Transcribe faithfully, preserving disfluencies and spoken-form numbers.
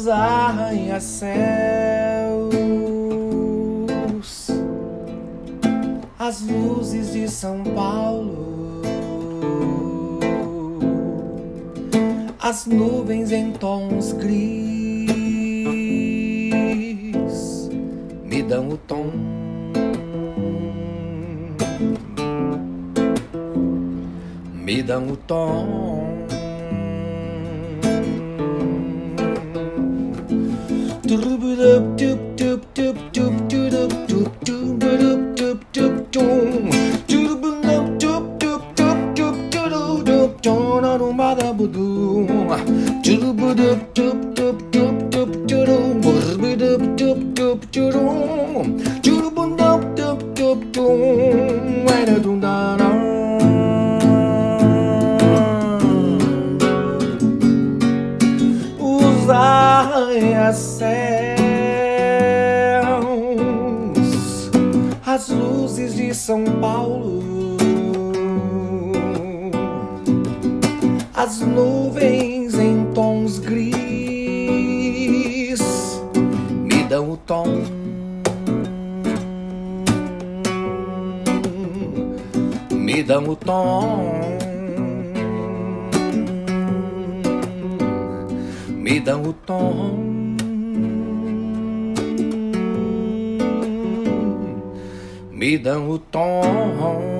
os arranha-céus, as luzes de São Paulo, as nuvens em tons gris me dão o tom, me dão o tom. Os arranha-céus, as luzes de São Paulo, as nuvens em tons gris me dão o tom, me dão o tom, me dão o tom, me dão o tom.